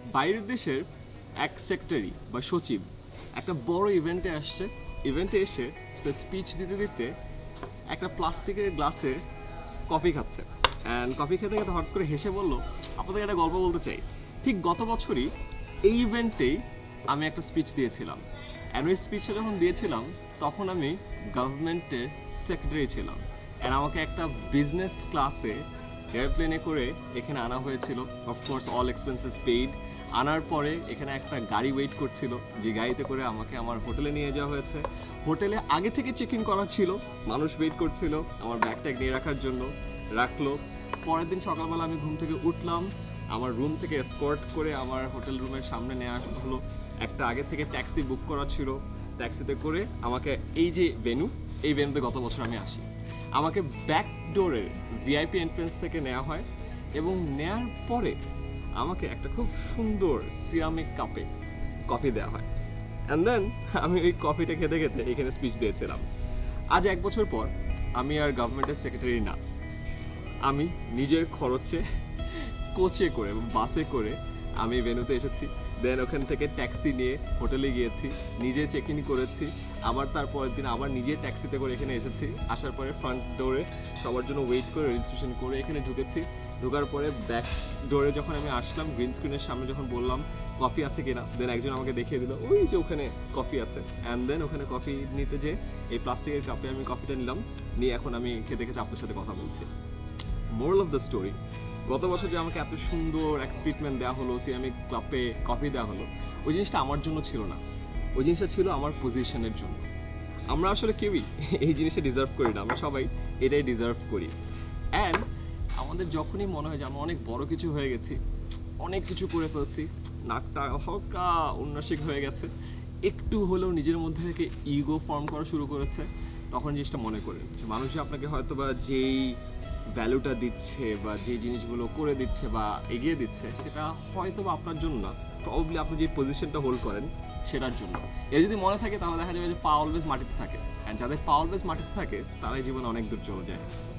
বাইরের দেশের এক সেক্রেটারি বা সচিব একটা বড় ইভেন্টে আসছে। ইভেন্টে এসে সে স্পিচ দিতে দিতে একটা প্লাস্টিকের গ্লাসে কফি খাচ্ছে। অ্যান্ড কফি খেতে খেতে হঠাৎ করে হেসে বলল, আপনাদের একটা গল্প বলতে চাই। ঠিক গত বছরই এই ইভেন্টেই আমি একটা স্পিচ দিয়েছিলাম। অ্যান্ড ওই স্পিচটা যখন দিয়েছিলাম তখন আমি গভর্নমেন্টের সেক্রেটারি ছিলাম। অ্যান্ড আমাকে একটা বিজনেস ক্লাসে এয়ারপ্লেনে করে এখানে আনা হয়েছিল, অফকোর্স অল এক্সপেন্সেস পেইড। আনার পরে এখানে একটা গাড়ি ওয়েট করছিল, যে গাড়িতে করে আমাকে আমার হোটেলে নিয়ে যাওয়া হয়েছে। হোটেলে আগে থেকে চেক ইন করা ছিল, মানুষ ওয়েট করছিল আমার ব্যাগ ট্যাগ নিয়ে রাখার জন্য, রাখলো। পরের দিন সকালবেলা আমি ঘুম থেকে উঠলাম, আমার রুম থেকে এসকর্ট করে আমার হোটেল রুমের সামনে নিয়ে আসা হলো। একটা আগে থেকে ট্যাক্সি বুক করা ছিল, ট্যাক্সিতে করে আমাকে এই যে এই ভেন্যুতে গত বছর আমি আসি। আমাকে ব্যাক ডোরের ভিআইপি এন্ট্রেন্স থেকে নেওয়া হয় এবং নেয়ার পরে আমাকে একটা খুব সুন্দর সিরামিক কাপে কফি দেওয়া হয়। অ্যান্ড দেন আমি ওই কফিটা খেতে খেতে এখানে স্পিচ দিয়েছিলাম। আজ 1 বছর পর আমি আর গভর্নমেন্টের সেক্রেটারি না, আমি নিজের খরচে কোচে করে এবং বাসে করে আমি ভেন্যুতে এসেছি। দেন ওখান থেকে ট্যাক্সি নিয়ে হোটেলে গিয়েছি, নিজে চেক ইন করেছি, আবার তারপরের দিন আবার নিজে ট্যাক্সিতে করে এখানে এসেছি। আসার পরে ফ্রন্ট ডোরে সবার জন্য ওয়েট করে রেজিস্ট্রেশন করে এখানে ঢুকেছি। ঢোকার পরে ব্যাক ডোরে যখন আমি আসলাম, গ্রিন স্ক্রিনের সামনে যখন বললাম কফি আছে কিনা, দেন একজন আমাকে দেখিয়ে দিল ওই যে ওখানে কফি আছে। অ্যান্ড দেন ওখানে কফি নিতে যে এই প্লাস্টিকের কাপে আমি কফিটা নিলাম, নিয়ে এখন আমি খেতে খেতে আপনার সাথে কথা বলছি। মোরাল অফ দ্য স্টোরি, গত বছর যে আমাকে এত সুন্দর একটা ট্রিটমেন্ট দেওয়া হলো, সিরামিক কাপে কফি দেওয়া হলো, ওই জিনিসটা আমার জন্য ছিল না, ওই জিনিসটা ছিল আমার পজিশনের জন্য। আমরা আসলে কেউই এই জিনিসটা ডিজার্ভ করি না, আমরা সবাই এটাই ডিজার্ভ করি। অ্যান্ড আমাদের যখনই মনে হয় যে আমরা অনেক বড় কিছু হয়ে গেছি, অনেক কিছু করে ফেলছি, নাকটা হালকা উন্নাসিক হয়ে গেছে, একটু হলেও নিজের মধ্যে থেকে ইগো ফর্ম করা শুরু করেছে, তখন জিনিসটা মনে করেন যে মানুষ আপনাকে হয়তো বা যেই ভ্যালুটা দিচ্ছে বা যে জিনিসগুলো করে দিচ্ছে বা এগিয়ে দিচ্ছে, সেটা হয়তো বা আপনার জন্য না, প্রবাবলি আপনি যে পজিশনটা হোল্ড করেন সেটার জন্য। এর যদি মনে থাকে তাহলে দেখা যাবে যে পা অলওয়েজ মাটিতে থাকে, অ্যান্ড যাদের পা অলওয়েজ মাটিতে থাকে তারাই জীবনে অনেক দূর চলে যায়।